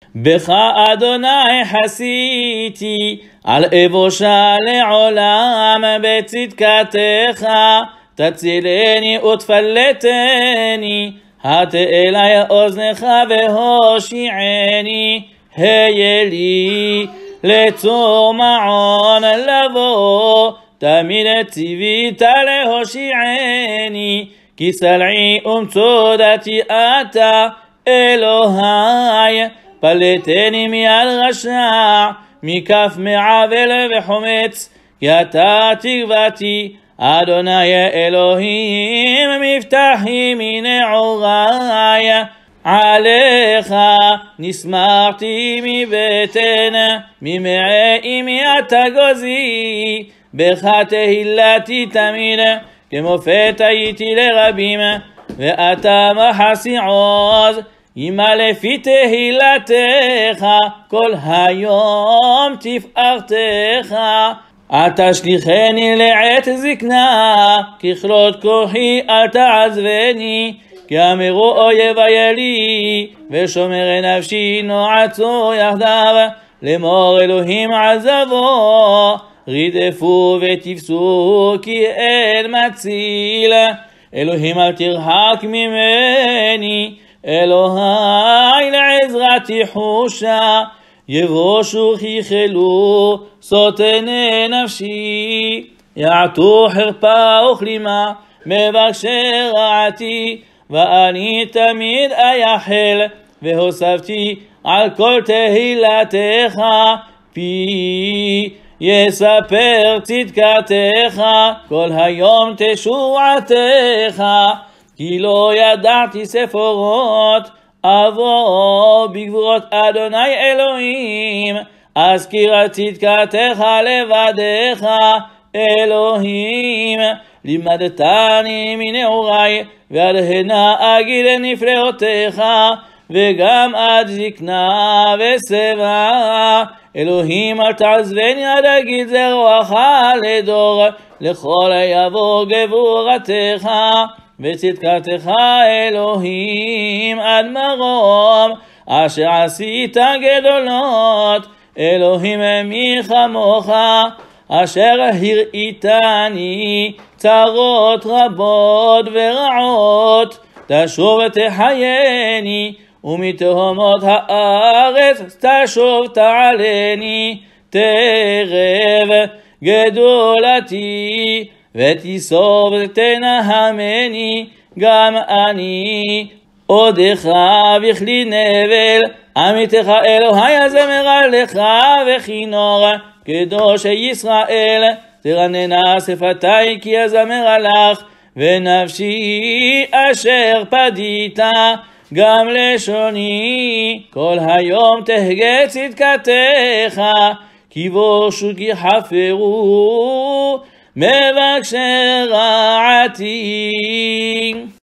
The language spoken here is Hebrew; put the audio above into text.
בך אדוני חסיתי, על אבושה לעולם בצדקתך, תצילני ותפלטני, הטה אלי אוזנך והושיעני, היה לי לצור מעון לבוא, תמיד ציווית להושיעני, כי סלעי ומצודתי אתה אלוהי, פלטני מיד רשע, מכף מעוול וחומץ, כי אתה תקוותי, אדוני אלוהים, מבטחי מנעורי, עליך נשמחתי מבטן, ממעי אמי אתה גוזי, בך תהילתי תמיד, כמופת הייתי לרבים, ואתה מחסי עוז, ימה לפי תהילתך, כל היום תפארתך. אל תשליכני לעת זקנה, ככלות כוחי אל תעזבני, כי אמרו אויבי לי, ושומרי נפשי נועצו יחדיו, לאמור אלוהים עזבו, רדפו ותפסו כי אין מציל. אלוהים אל תרחק ממני, אלוהי לעזרתי חושה, יבושו חיכלו סוטני נפשי, יעטו חרפה וכלימה מבקשי רעתי, ואני תמיד אייחל, והוספתי על כל תהילתך, פי יספר צדקתך, כל היום תשועתך, כי לא ידעתי ספורות, אבוא בגבורות אדוני אלוהים, אזכיר צדקתך לבדך אלוהים. לימדתני מנעורי, ועד הנה אגיד נפלאותיך, וגם עד זקנה ושיבה. אלוהים אל תעזבני עד אגיד זרועך לדור, לכל יבוא גבורתך וצדקתך אלוהים עד מרום, אשר עשית גדולות. אלוהים מי כמוך, אשר הראיתני צרות רבות ורעות, תשוב תחייני, ומתהומות הארץ תשוב תעלני. תרב גדולתי ותיסוב תנהמני, גם אני עודך בכלי נבל, עמיתך אלוהי הזמר לך וכינור, קדוש ישראל תרננה שפתי כי הזמר לך, ונפשי אשר פדית גם לשוני, כל היום תהגה צדקתך, כי בושו כי חפרו מבקשי רעתי.